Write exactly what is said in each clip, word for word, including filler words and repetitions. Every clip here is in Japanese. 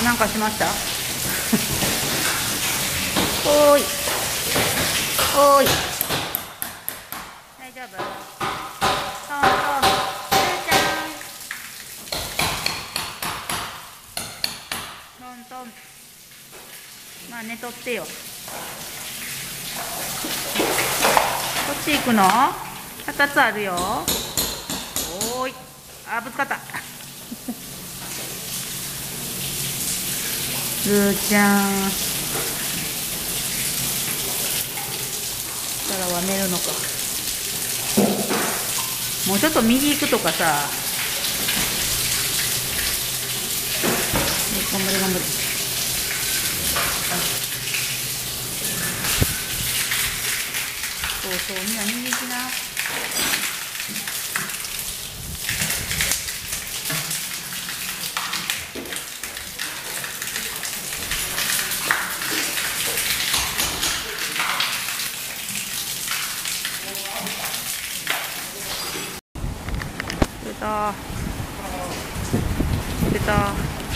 なんかしましたおーいおーい大丈夫？トントンルーちゃんトントンまあ寝とってよ。こっち行くの？ふたつあるよ。おーいあーぶつかったルーちゃんからは寝るのか。もうちょっと右行くとかさ。頑張れ頑張れ。そうそうみんな右行きな。出た出た。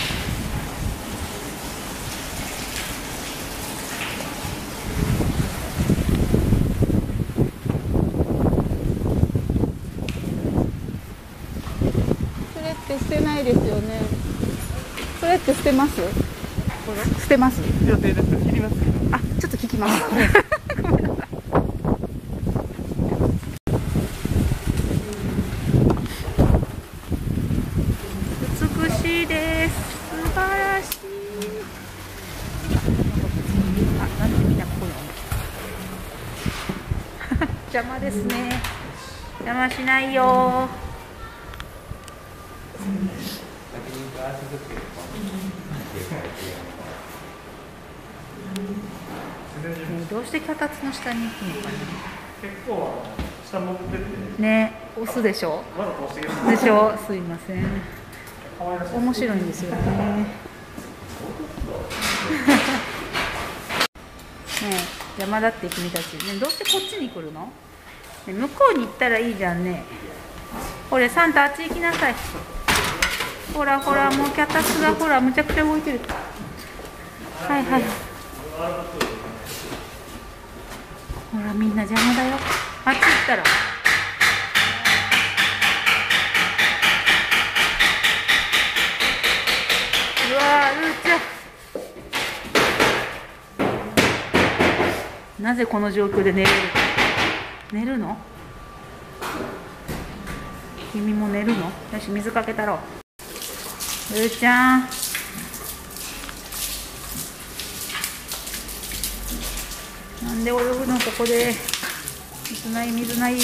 それって捨てないですよね。それって捨てます？これ捨てます？ 予定です。切ります。 あ、ちょっと聞きます。ごめんなさい。美しいです。素晴らしい。あ、なんでみんなここに邪魔ですね。邪魔しないよ。どうして脚立の下に行くのかな。 結構下潜ってってね、押すでしょ。 わざと押してるでしょ。すいません。面白いんですよね。ねえ、邪魔だって君たち。ね、どうしてこっちに来るの？ね、向こうに行ったらいいじゃんね。ほれ、サンタあっち行きなさい。ほらほら、もう脚立がほら、むちゃくちゃ動いてる。はいはい。ほら、みんな邪魔だよ。あっち行ったら。うわー、ルーちゃん。なぜこの状況で寝れる？寝るの？君も寝るの？よし、水かけたろう。ルーちゃん。なんで泳ぐのここで。水ない水ない。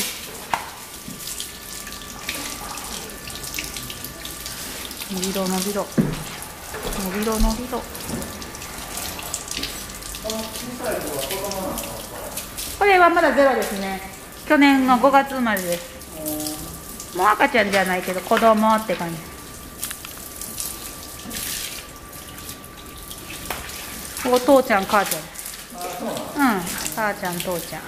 伸びろ伸びろ。伸びろ伸びろ。これはまだゼロですね。去年のごがつ生まれです。もう赤ちゃんじゃないけど子供って感じ。お父ちゃん母ちゃん。うん、母ちゃん父ちゃん。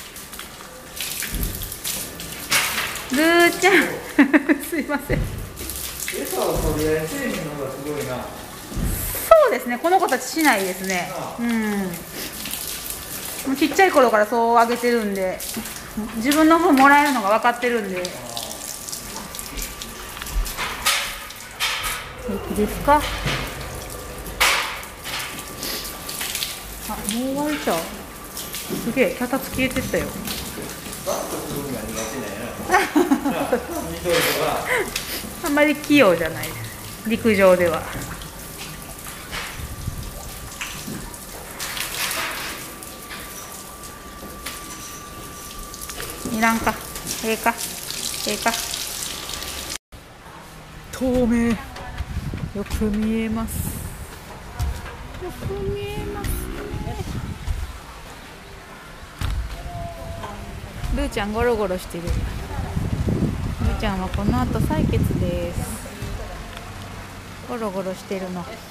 ルーちゃんすいません。 餌を取り合い製品の方がすごいな。 そうですね、この子たちしないですね。うん。もうちっちゃい頃からそうあげてるんで、自分の分もらえるのが分かってるんで。平気ですか？あ、もう終わりちゃう。すげえ、脚立消えてったよ。あんまり器用じゃないです、陸上では。いらんか、ええか、ええか。透明、よく見えます。よく見えますね。ルーちゃんゴロゴロしてる。ルーちゃんはこの後採血です。ゴロゴロしてるの。